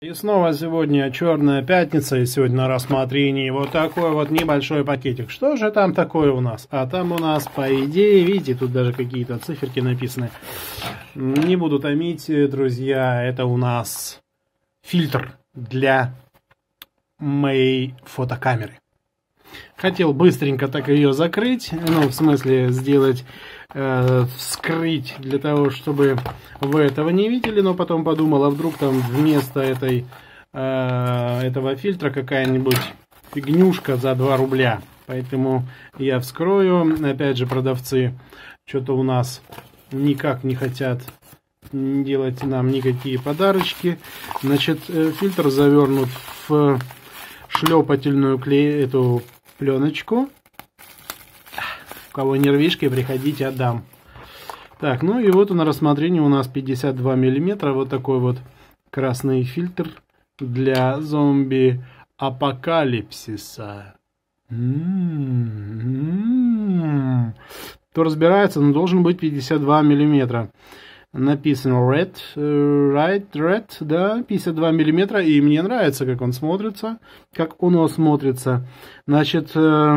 И снова сегодня Черная пятница, и сегодня на рассмотрении вот такой вот небольшой пакетик. Что же там такое у нас? А там у нас, по идее, видите, тут даже какие-то циферки написаны. Не буду томить, друзья, это у нас фильтр для моей фотокамеры. Хотел быстренько так ее закрыть, ну, в смысле, сделать, вскрыть, для того, чтобы вы этого не видели, но потом подумал, а вдруг там вместо этого фильтра какая-нибудь фигнюшка за 2 рубля. Поэтому я вскрою. Опять же, продавцы что-то у нас никак не хотят делать нам никакие подарочки. Значит, фильтр завернут в шлепательную эту пленочку. У кого нервишки, приходите, отдам. Так, ну и вот на рассмотрении у нас 52 миллиметра. Вот такой вот красный фильтр для зомби-апокалипсиса. Кто разбирается, но должен быть 52 миллиметра. Написано red, да, 52 миллиметра, и мне нравится, как он смотрится, Значит, я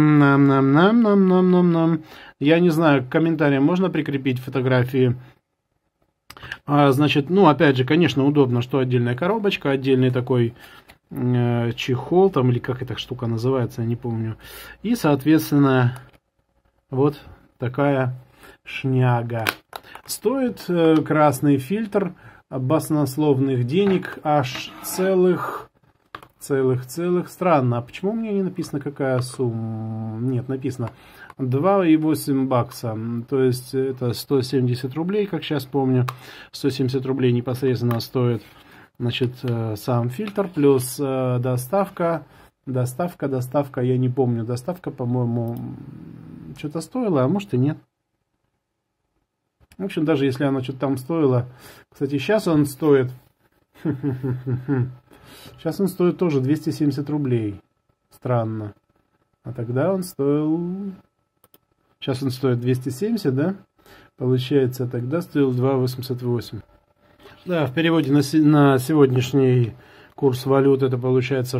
не знаю, к комментариям можно прикрепить фотографии. Значит, ну, опять же, конечно, удобно, что отдельная коробочка, отдельный такой чехол, там, или как эта штука называется, я не помню. И, соответственно, вот такая шняга. Стоит красный фильтр баснословных денег, аж целых. Странно, а почему мне не написано, какая сумма? Нет, написано 2,8 бакса. То есть это 170 рублей, как сейчас помню. 170 рублей непосредственно стоит, значит, сам фильтр, плюс доставка. Доставка, я не помню. Доставка, по-моему, что-то стоила, а может и нет. В общем, даже если оно что-то там стоило. Кстати, сейчас он стоит... Сейчас он стоит тоже 270 рублей. Странно. А тогда он стоил... Сейчас он стоит 270, да? Получается, тогда стоил 2,88. Да, в переводе на сегодняшний курс валют это получается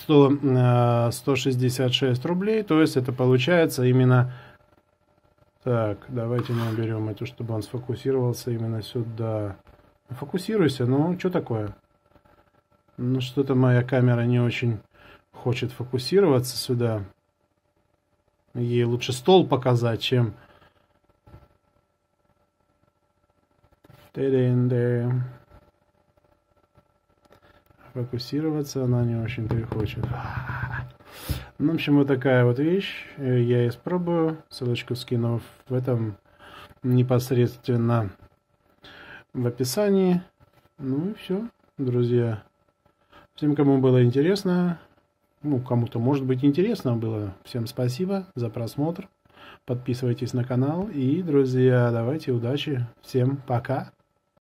166 рублей. То есть это получается именно... Так, давайте наберем эту, чтобы он сфокусировался именно сюда. Фокусируйся, ну, что такое? Ну, что-то моя камера не очень хочет фокусироваться сюда. Ей лучше стол показать, чем... Фокусироваться она не очень-то и хочет. Ну, в общем, вот такая вот вещь. Я испробую. Ссылочку скину в этом непосредственно в описании. Ну и все, друзья. Всем, кому было интересно, ну, кому-то, может быть, интересно было, всем спасибо за просмотр. Подписывайтесь на канал. И, друзья, давайте удачи. Всем пока.